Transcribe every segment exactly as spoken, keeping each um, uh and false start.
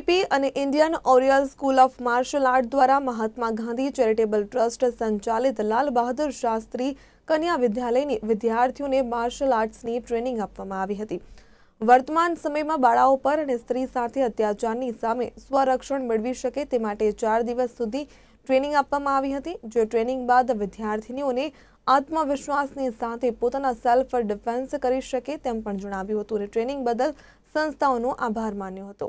ABVP અને Indian ઓરિયલ school of martial art દ્વારા મહાત્મા ગાંધી ચેરિટેબલ ટ્રસ્ટ સંચાલિત લાલ બહાદુર શાસ્ત્રી કન્યા વિદ્યાલયની વિદ્યાર્થીઓને માર્શલ આર્ટ્સની ટ્રેનિંગ આપવામાં આવી હતી। વર્તમાન સમયમાં બાળાઓ પર અને સ્ત્રી સાથે અત્યાચારની સામે સ્વરક્ષણ મેળવી શકે તે માટે ચાર દિવસ સુધી ટ્રેનિંગ આપવામાં આવી હતી। જે ટ્રેનિંગ બાદ વિદ્યાર્થીનીઓને આત્મવિશ્વાસની સાથે પોતાના સેલ્ફ ડિફેન્સ કરી શકે તેમ પણ જણાવ્યું હતું અને ટ્રેનિંગ બદલ સંસ્થાઓનો આભાર માન્યો હતો।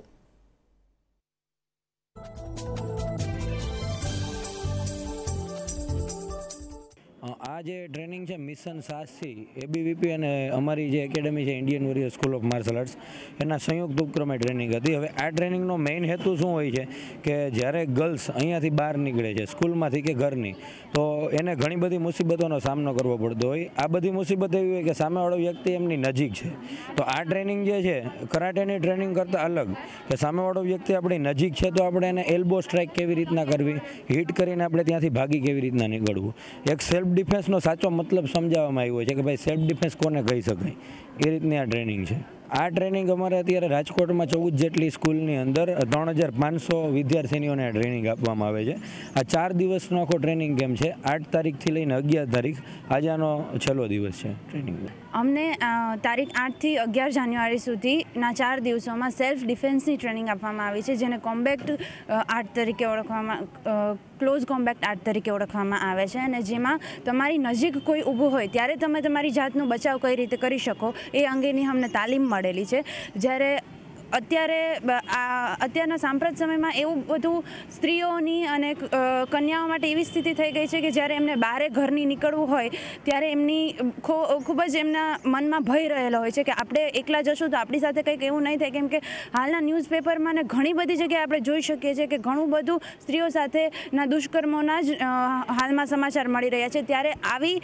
આ જે ટ્રેનિંગ છે મિશન સાહસથી એબીવીપી અને અમારી જે એકેડમી છે ઇન્ડિયન ઓરિયલ સ્કૂલ ઓફ માર્શલ આર્ટ્સ એના સંયુક્ત ઉપક્રમે ટ્રેનિંગ હતી। હવે આ ટ્રેનિંગનો મેઇન હેતુ શું હોય છે કે જ્યારે ગર્લ્સ અહીંયાથી બહાર નીકળે છે સ્કૂલમાંથી કે ઘરની, તો એને ઘણી બધી મુસીબતોનો સામનો કરવો પડતો હોય। આ બધી મુસીબત એવી હોય કે સામેવાળો વ્યક્તિ એમની નજીક છે, તો આ ટ્રેનિંગ જે છે કરાટેની ટ્રેનિંગ કરતાં અલગ કે સામેવાળો વ્યક્તિ આપણી નજીક છે તો આપણે એને એલ્બો સ્ટ્રાઇક કેવી રીતના કરવી, હિટ કરીને આપણે ત્યાંથી ભાગી કેવી રીતના નીકળવું, એક સેલ્ફ ડિફેન્સનો સાચો મતલબ સમજાવવામાં આવ્યો છે કે ભાઈ સેલ્ફ ડિફેન્સ કોને કહી શકાય, એ રીતની આ ટ્રેનિંગ છે। આ ટ્રેનિંગ અમારે અત્યારે રાજકોટમાં ચૌદ જેટલી સ્કૂલની અંદર ત્રણ હજાર પાંચસો વિદ્યાર્થીનીઓને આ ટ્રેનિંગ આપવામાં આવે છે। આ ચાર દિવસનો આખો ટ્રેનિંગ કેમ્પ છે। આઠ તારીખથી લઈને અગિયાર તારીખ આજે આનો છેલ્લો દિવસ છે ટ્રેનિંગ। અમને તારીખ આઠથી અગિયાર જાન્યુઆરી સુધીના ચાર દિવસોમાં સેલ્ફ ડિફેન્સની ટ્રેનિંગ આપવામાં આવી છે, જેને કોમ્બેક્ટ આર્ટ તરીકે ઓળખવામાં ક્લોઝ કોમ્બેક્ટ આર્ટ તરીકે ઓળખવામાં આવે છે, અને જેમાં તમારી નજીક કોઈ ઊભું હોય ત્યારે તમે તમારી જાતનો બચાવ કઈ રીતે કરી શકો એ અંગેની અમને તાલીમ મળેલી છે। જ્યારે અત્યારે આ અત્યારના સાંપ્રત સમયમાં એવું બધું સ્ત્રીઓની અને કન્યાઓ માટે એવી સ્થિતિ થઈ ગઈ છે કે જ્યારે એમને બહારે ઘરની નીકળવું હોય ત્યારે એમની ખૂબ જ એમના મનમાં ભય રહેલો હોય છે કે આપણે એકલા જશું તો આપણી સાથે કંઈક એવું નહીં થાય, કેમ કે હાલના ન્યૂઝપેપરમાં ને ઘણી બધી જગ્યાએ આપણે જોઈ શકીએ છીએ કે ઘણું બધું સ્ત્રીઓ સાથેના દુષ્કર્મોના જ હાલમાં સમાચાર મળી રહ્યા છે। ત્યારે આવી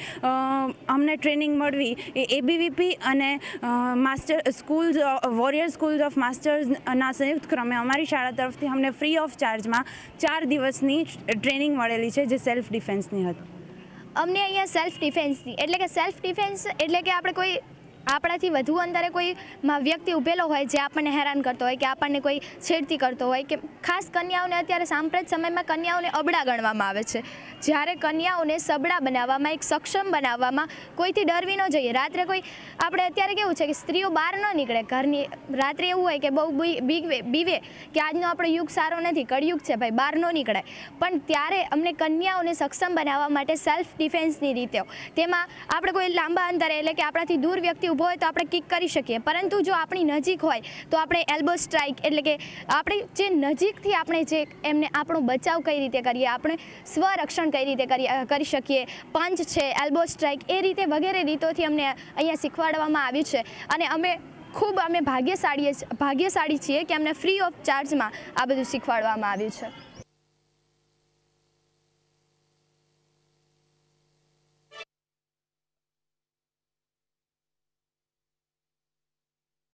અમને ટ્રેનિંગ મળવી એ એબીવીપી અને master schools warrior schools of માસ્ટર્સના સંયુક્ત ક્રમે અમારી શાળા તરફથી અમને ફ્રી ઓફ ચાર્જમાં ચાર દિવસની ટ્રેનિંગ મળેલી છે, જે સેલ્ફ ડિફેન્સની હતી। અમને અહીંયા સેલ્ફ ડિફેન્સની એટલે કે સેલ્ફ ડિફેન્સ એટલે કે આપણે કોઈ આપણાથી વધુ અંદરે કોઈ વ્યક્તિ ઊભેલો હોય જે આપણને હેરાન કરતો હોય કે આપણને કોઈ છેડતી કરતો હોય, કે ખાસ કન્યાઓને અત્યારે સાંપ્રત સમયમાં કન્યાઓને અબળા ગણવામાં આવે છે, જ્યારે કન્યાઓને સબળા બનાવવામાં, એક સક્ષમ બનાવવામાં કોઈથી ડરવી ન જોઈએ। રાત્રે કોઈ આપણે અત્યારે કેવું છે કે સ્ત્રીઓ બહાર ન નીકળે ઘરની, રાત્રે એવું હોય કે બહુ બીવે બીવે કે આજનો આપણો યુગ સારો નથી, કળયુગ છે ભાઈ, બહાર ન નીકળાય, પણ ત્યારે અમને કન્યાઓને સક્ષમ બનાવવા માટે સેલ્ફ ડિફેન્સની રીતો, તેમાં આપણે કોઈ લાંબા અંતરે એટલે કે આપણાથી દૂર વ્યક્તિ ઊભો હોય તો આપણે કિક કરી શકીએ, પરંતુ જો આપણી નજીક હોય તો આપણે એલ્બો સ્ટ્રાઇક એટલે કે આપણે જે નજીકથી આપણે જે એમને આપણો બચાવ કઈ રીતે કરીએ, આપણે સ્વરક્ષણ કઈ રીતે કરી કરી શકીએ, પંચ છે, એલ્બો સ્ટ્રાઇક, એ રીતે વગેરે રીતોથી અમને અહીંયા શીખવાડવામાં આવ્યું છે। અને અમે ખૂબ અમે ભાગ્યશાળી ભાગ્યશાળી છીએ કે અમને ફ્રી ઓફ ચાર્જમાં આ બધું શીખવાડવામાં આવ્યું છે।